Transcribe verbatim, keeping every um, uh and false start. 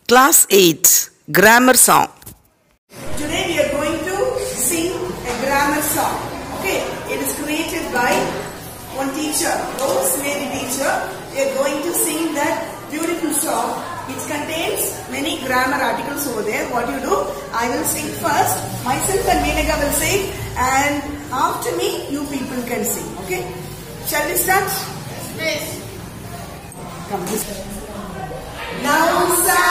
Class eight Grammar Song. Today we are going to sing a grammar song. Okay, it is created by one teacher, Rosemary teacher. We are going to sing that beautiful song. It contains many grammar articles over there. What you do? I will sing first. Myself and Meenaga will sing, and after me, you people can sing. Okay? Shall we start? Yes. Come. Now, sir.